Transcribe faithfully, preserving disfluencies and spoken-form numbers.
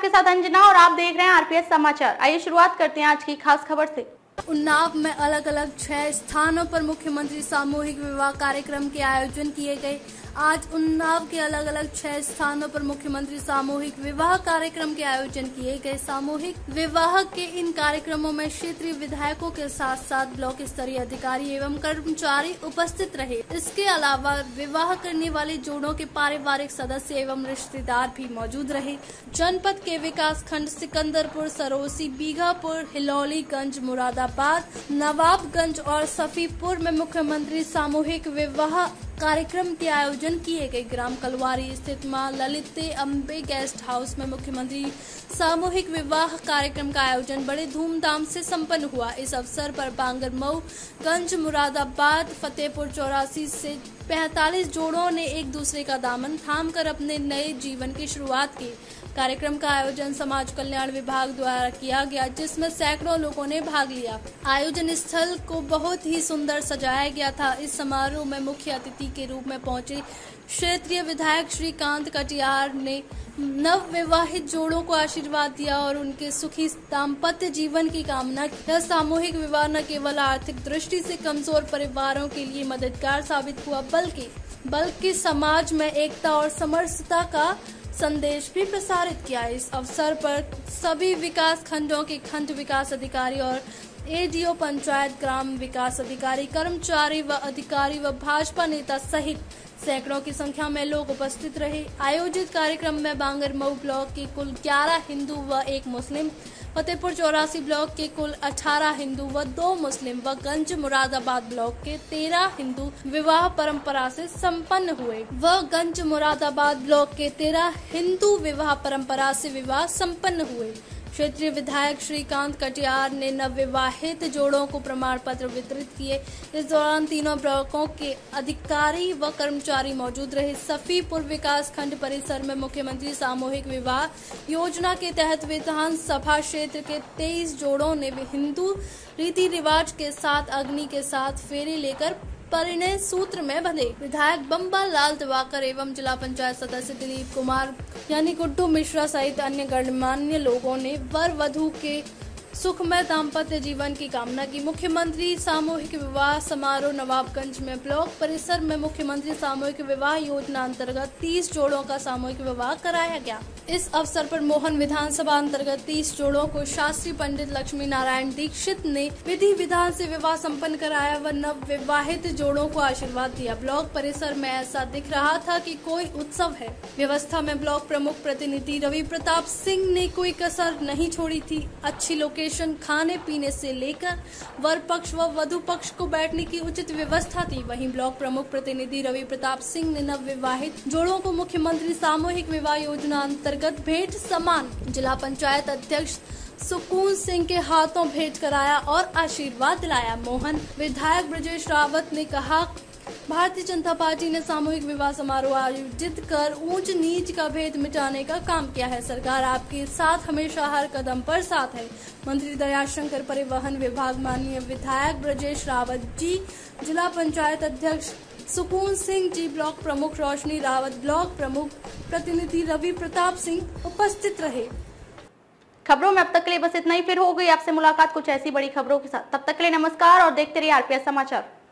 आपके साथ अंजना और आप देख रहे हैं आरपीएस समाचार। आइए शुरुआत करते हैं आज की खास खबर से। उन्नाव में अलग अलग छह स्थानों पर मुख्यमंत्री सामूहिक विवाह कार्यक्रम के आयोजन किए गए। आज उन्नाव के अलग अलग छह स्थानों पर मुख्यमंत्री सामूहिक विवाह कार्यक्रम के आयोजन किए गए। सामूहिक विवाह के इन कार्यक्रमों में क्षेत्रीय विधायकों के साथ साथ ब्लॉक स्तरीय अधिकारी एवं कर्मचारी उपस्थित रहे। इसके अलावा विवाह करने वाले जोड़ों के पारिवारिक सदस्य एवं रिश्तेदार भी मौजूद रहे। जनपद के विकास खंड सिकंदरपुर, सरोसी, बीघापुर, हिलौलीगंज, मुरादाबाद, नवाबगंज और सफीपुर में मुख्यमंत्री सामूहिक विवाह कार्यक्रम के आयोजन किए गए। ग्राम कलवारी स्थित मां ललिते अम्बे गेस्ट हाउस में मुख्यमंत्री सामूहिक विवाह कार्यक्रम का आयोजन बड़े धूमधाम से संपन्न हुआ। इस अवसर पर बांगरमऊ, गंज, मुरादाबाद, फतेहपुर चौरासी से पैंतालीस जोड़ों ने एक दूसरे का दामन थामकर अपने नए जीवन की शुरुआत की। कार्यक्रम का आयोजन समाज कल्याण विभाग द्वारा किया गया, जिसमें सैकड़ों लोगों ने भाग लिया। आयोजन स्थल को बहुत ही सुंदर सजाया गया था। इस समारोह में मुख्य अतिथि के रूप में पहुंचे क्षेत्रीय विधायक श्रीकांत कटियार ने नव विवाहित जोड़ों को आशीर्वाद दिया और उनके सुखी दाम्पत्य जीवन की कामना की। यह सामूहिक विवाह न केवल आर्थिक दृष्टि से कमजोर परिवारों के लिए मददगार साबित हुआ, बल्कि बल्कि समाज में एकता और समरसता का संदेश भी प्रसारित किया। इस अवसर पर सभी विकास खंडों के खंड विकास अधिकारी और एडीओ, पंचायत, ग्राम विकास अधिकारी, कर्मचारी व अधिकारी व भाजपा नेता सहित सैकड़ों की संख्या में लोग उपस्थित रहे। आयोजित कार्यक्रम में बांगरमऊ ब्लॉक के कुल ग्यारह हिंदू व एक मुस्लिम, फतेहपुर चौरासी ब्लॉक के कुल अठारह हिंदू व दो मुस्लिम व गंज मुरादाबाद ब्लॉक के तेरह हिंदू विवाह परंपरा से संपन्न हुए व गंज मुरादाबाद ब्लॉक के तेरह हिंदू विवाह परंपरा से विवाह संपन्न हुए। क्षेत्रीय विधायक श्रीकांत कटियार ने नवविवाहित जोड़ों को प्रमाण पत्र वितरित किए। इस दौरान तीनों ब्लॉकों के अधिकारी व कर्मचारी मौजूद रहे। सफीपुर विकास खंड परिसर में मुख्यमंत्री सामूहिक विवाह योजना के तहत विधानसभा क्षेत्र के तेईस जोड़ों ने हिंदू रीति रिवाज के साथ अग्नि के साथ फेरे लेकर परिणय सूत्र में बंधे। विधायक बम्बा लाल दिवाकर एवं जिला पंचायत सदस्य दिलीप कुमार यानी गुड्डू मिश्रा सहित अन्य गणमान्य लोगों ने वर वधू के सुखमय दाम्पत्य जीवन की कामना की। मुख्यमंत्री सामूहिक विवाह समारोह नवाबगंज में ब्लॉक परिसर में मुख्यमंत्री सामूहिक विवाह योजना अंतर्गत तीस जोड़ों का सामूहिक विवाह कराया गया। इस अवसर पर मोहन विधानसभा अंतर्गत तीस जोड़ों को शास्त्री पंडित लक्ष्मी नारायण दीक्षित ने विधि विधान से विवाह संपन्न कराया व नव विवाहित जोड़ों को आशीर्वाद दिया। ब्लॉक परिसर में ऐसा दिख रहा था कि कोई उत्सव है। व्यवस्था में ब्लॉक प्रमुख प्रतिनिधि रवि प्रताप सिंह ने कोई कसर नहीं छोड़ी थी। अच्छी लोकेशन, खाने पीने से लेकर वर पक्ष व वधु पक्ष को बैठने की उचित व्यवस्था थी। वहीं ब्लॉक प्रमुख प्रतिनिधि रवि प्रताप सिंह ने नव विवाहित जोड़ों को मुख्यमंत्री सामूहिक विवाह योजना अंतर्गत भेंट सामान जिला पंचायत अध्यक्ष सुकून सिंह के हाथों भेंट कराया और आशीर्वाद दिलाया। मोहन विधायक ब्रजेश रावत ने कहा, भारतीय जनता पार्टी ने सामूहिक विवाह समारोह आयोजित कर ऊंच नीच का भेद मिटाने का काम किया है। सरकार आपके साथ हमेशा हर कदम पर साथ है। मंत्री दयाशंकर, परिवहन विभाग, माननीय विधायक ब्रजेश रावत जी, जिला पंचायत अध्यक्ष सुकून सिंह जी, ब्लॉक प्रमुख रोशनी रावत, ब्लॉक प्रमुख प्रतिनिधि रवि प्रताप सिंह उपस्थित रहे। खबरों में अब तक के लिए बस इतना ही। फिर हो गई आपसे मुलाकात कुछ ऐसी बड़ी खबरों के साथ। तब तक के लिए नमस्कार और देखते रहिए आरपीएस समाचार।